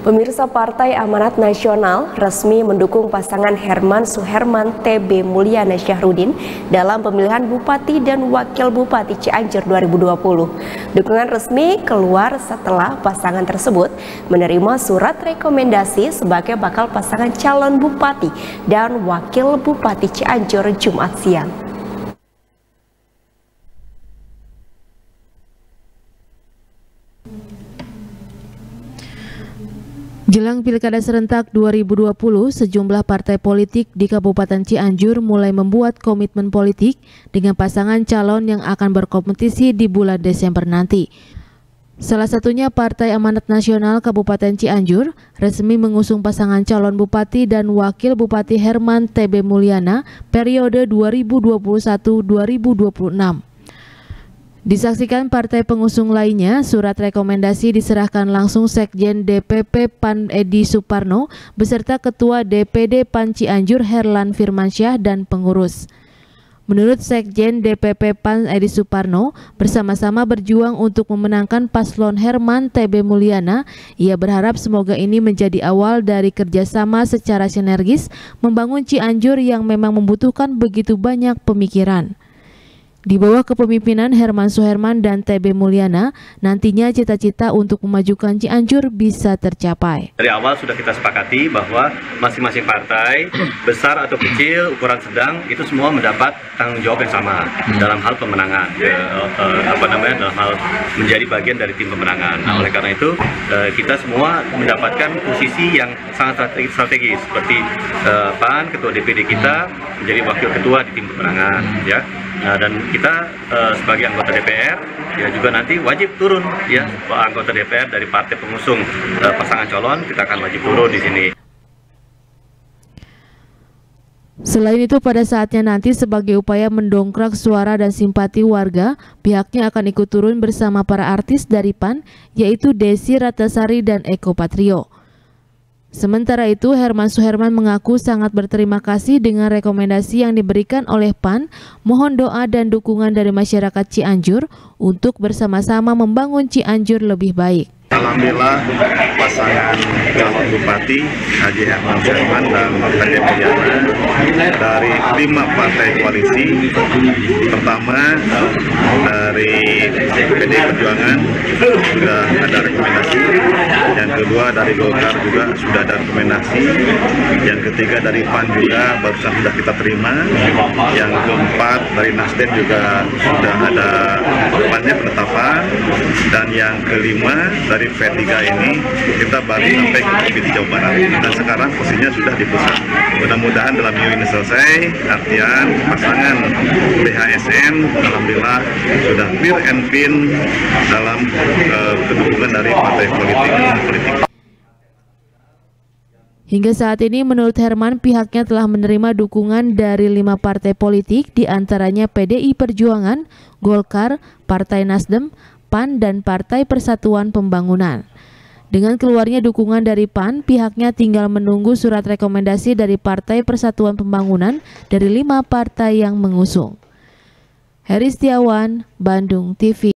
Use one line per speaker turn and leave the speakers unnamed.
Pemirsa, Partai Amanat Nasional resmi mendukung pasangan Herman Suherman TB Mulyana Syahrudin dalam pemilihan Bupati dan Wakil Bupati Cianjur 2020. Dukungan resmi keluar setelah pasangan tersebut menerima surat rekomendasi sebagai bakal pasangan calon Bupati dan Wakil Bupati Cianjur Jumat siang.
Jelang Pilkada Serentak 2020, sejumlah partai politik di Kabupaten Cianjur mulai membuat komitmen politik dengan pasangan calon yang akan berkompetisi di bulan Desember nanti. Salah satunya Partai Amanat Nasional Kabupaten Cianjur resmi mengusung pasangan calon Bupati dan Wakil Bupati Herman TB Mulyana periode 2021-2026. Disaksikan partai pengusung lainnya, surat rekomendasi diserahkan langsung Sekjen DPP PAN Edi Suparno beserta Ketua DPD PAN Cianjur Herlan Firmansyah dan pengurus. Menurut Sekjen DPP PAN Edi Suparno, bersama-sama berjuang untuk memenangkan paslon Herman TB Mulyana. Ia berharap semoga ini menjadi awal dari kerjasama secara sinergis membangun Cianjur yang memang membutuhkan begitu banyak pemikiran. Di bawah kepemimpinan Herman Suherman dan TB Mulyana, nantinya cita-cita untuk memajukan Cianjur bisa tercapai.
Dari awal sudah kita sepakati bahwa masing-masing partai, besar atau kecil, ukuran sedang, itu semua mendapat tanggung jawab yang sama dalam hal pemenangan, dalam hal menjadi bagian dari tim pemenangan. Nah, oleh karena itu kita semua mendapatkan posisi yang sangat strategis, seperti PAN, Ketua DPD kita menjadi wakil ketua di tim pemenangan, ya. Dan kita sebagai anggota DPR ya juga nanti wajib turun, ya, anggota DPR dari partai pengusung pasangan calon, kita akan wajib turun di sini.
Selain itu, pada saatnya nanti sebagai upaya mendongkrak suara dan simpati warga, pihaknya akan ikut turun bersama para artis dari PAN, yaitu Desi Ratnasari dan Eko Patrio. Sementara itu, Herman Suherman mengaku sangat berterima kasih dengan rekomendasi yang diberikan oleh PAN. Mohon doa dan dukungan dari masyarakat Cianjur untuk bersama-sama membangun Cianjur lebih baik.
Alhamdulillah, pasangan calon Bupati Haji Herman Suherman dan TB Mulyana dari 5 partai koalisi. Pertama dari PDI Perjuangan sudah ada rekomendasi, yang kedua dari Golkar juga sudah ada rekomendasi, yang ketiga dari PAN juga barusan sudah kita terima, yang keempat dari Nasdem juga sudah ada penetapan, dan yang kelima dari P3 ini kita baru sampai ke Provinsi Jawa Barat, dan sekarang posisinya sudah di pusat. Mudah-mudahan dalam minggu ini selesai, artian pasangan BHSN alhamdulillah sudah clear and clean dalam kedudukan dari partai politik.
Hingga saat ini menurut Herman, pihaknya telah menerima dukungan dari 5 partai politik, diantaranya PDI Perjuangan, Golkar, Partai Nasdem, PAN, dan Partai Persatuan Pembangunan. Dengan keluarnya dukungan dari PAN, pihaknya tinggal menunggu surat rekomendasi dari Partai Persatuan Pembangunan dari 5 partai yang mengusung. Heri Setiawan, Bandung TV.